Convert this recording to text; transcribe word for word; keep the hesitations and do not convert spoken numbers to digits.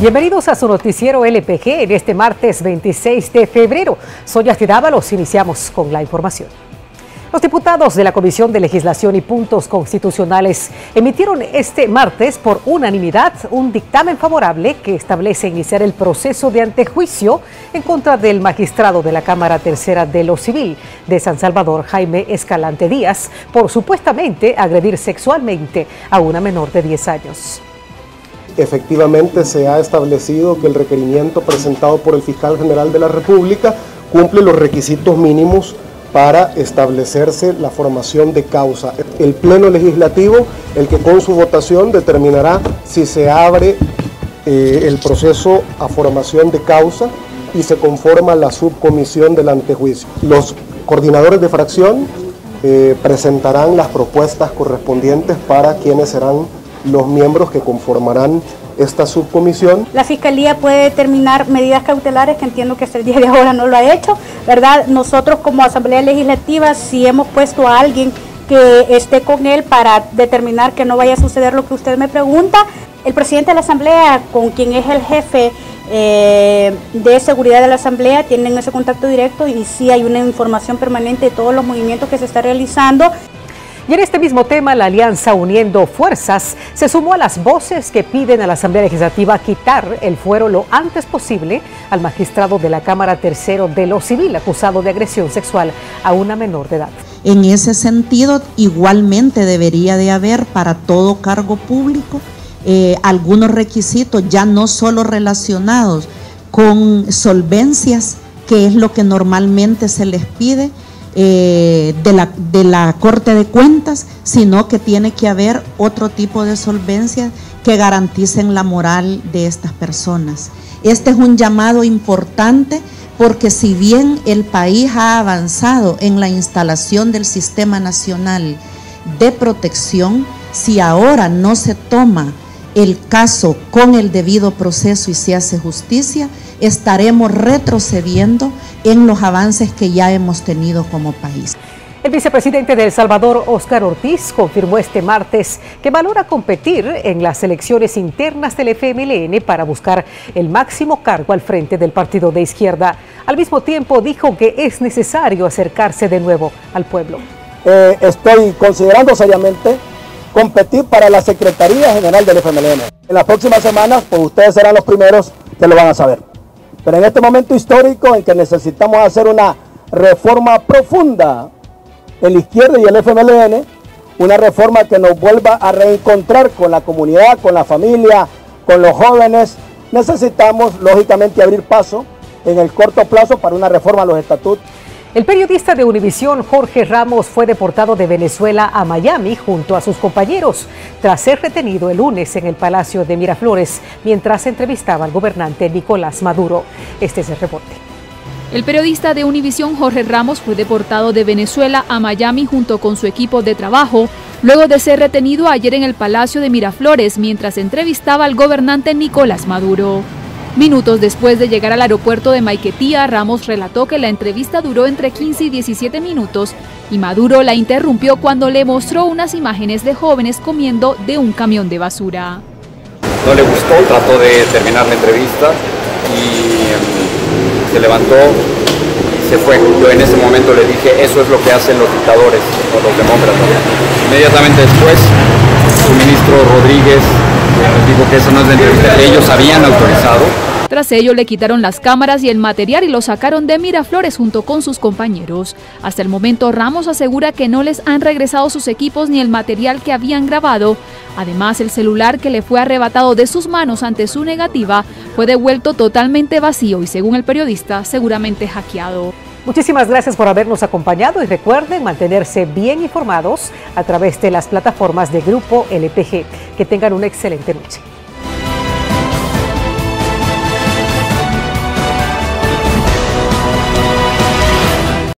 Bienvenidos a su noticiero L P G en este martes veintiséis de febrero. Soy Astrid Ábalos, iniciamos con la información. Los diputados de la Comisión de Legislación y Puntos Constitucionales emitieron este martes por unanimidad un dictamen favorable que establece iniciar el proceso de antejuicio en contra del magistrado de la Cámara Tercera de lo Civil de San Salvador, Jaime Escalante Díaz, por supuestamente agredir sexualmente a una menor de diez años. Efectivamente se ha establecido que el requerimiento presentado por el Fiscal General de la República cumple los requisitos mínimos para establecerse la formación de causa. El Pleno Legislativo, el que con su votación determinará si se abre eh, el proceso a formación de causa y se conforma la subcomisión del antejuicio. Los coordinadores de fracción eh, presentarán las propuestas correspondientes para quienes serán los miembros que conformarán esta subcomisión. La Fiscalía puede determinar medidas cautelares, que entiendo que hasta el día de ahora no lo ha hecho, ¿verdad? Nosotros como Asamblea Legislativa sí hemos puesto a alguien que esté con él para determinar que no vaya a suceder lo que usted me pregunta. El presidente de la Asamblea, con quien es el jefe eh, de seguridad de la Asamblea, tienen ese contacto directo y sí hay una información permanente de todos los movimientos que se está realizando. Y en este mismo tema, la Alianza Uniendo Fuerzas se sumó a las voces que piden a la Asamblea Legislativa quitar el fuero lo antes posible al magistrado de la Cámara Tercero de lo Civil acusado de agresión sexual a una menor de edad. En ese sentido, igualmente debería de haber para todo cargo público eh, algunos requisitos ya no solo relacionados con solvencias, que es lo que normalmente se les pide, Eh, de, la, de la Corte de Cuentas, sino que tiene que haber otro tipo de solvencias que garanticen la moral de estas personas. Este es un llamado importante porque si bien el país ha avanzado en la instalación del Sistema Nacional de Protección, si ahora no se toma el caso con el debido proceso y se hace justicia, estaremos retrocediendo en los avances que ya hemos tenido como país. El vicepresidente de El Salvador, Óscar Ortiz, confirmó este martes que valora competir en las elecciones internas del F M L N para buscar el máximo cargo al frente del partido de izquierda. Al mismo tiempo dijo que es necesario acercarse de nuevo al pueblo. Eh, estoy considerando seriamente competir para la Secretaría General del F M L N. En las próximas semanas, pues ustedes serán los primeros que lo van a saber. Pero en este momento histórico en que necesitamos hacer una reforma profunda en la izquierda y el F M L N, una reforma que nos vuelva a reencontrar con la comunidad, con la familia, con los jóvenes, necesitamos lógicamente abrir paso en el corto plazo para una reforma a los estatutos. El periodista de Univisión, Jorge Ramos, fue deportado de Venezuela a Miami junto a sus compañeros tras ser retenido el lunes en el Palacio de Miraflores mientras entrevistaba al gobernante Nicolás Maduro. Este es el reporte. El periodista de Univisión, Jorge Ramos, fue deportado de Venezuela a Miami junto con su equipo de trabajo, luego de ser retenido ayer en el Palacio de Miraflores mientras entrevistaba al gobernante Nicolás Maduro. Minutos después de llegar al aeropuerto de Maiquetía, Ramos relató que la entrevista duró entre quince y diecisiete minutos y Maduro la interrumpió cuando le mostró unas imágenes de jóvenes comiendo de un camión de basura. No le gustó, trató de terminar la entrevista y se levantó y se fue. Yo en ese momento le dije, eso es lo que hacen los dictadores o los demócratas. Inmediatamente después, su ministro Rodríguez dijo que eso no es de entrevista, que ellos habían autorizado. Tras ello le quitaron las cámaras y el material y lo sacaron de Miraflores junto con sus compañeros. Hasta el momento Ramos asegura que no les han regresado sus equipos ni el material que habían grabado. Además, el celular que le fue arrebatado de sus manos ante su negativa fue devuelto totalmente vacío y, según el periodista, seguramente hackeado. Muchísimas gracias por habernos acompañado y recuerden mantenerse bien informados a través de las plataformas de Grupo L P G. Que tengan una excelente noche.